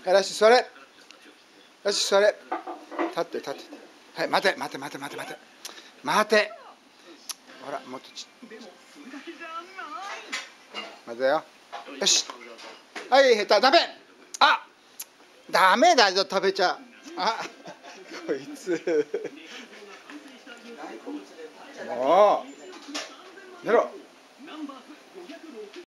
よし座れ。よし座れ。立って立って。はい、待て待て待て待て待て待て。ほらもっと待てよ。よし。はい下手ダメ。あ、ダメだよ食べちゃ。あ、こいつ。もう寝ろ。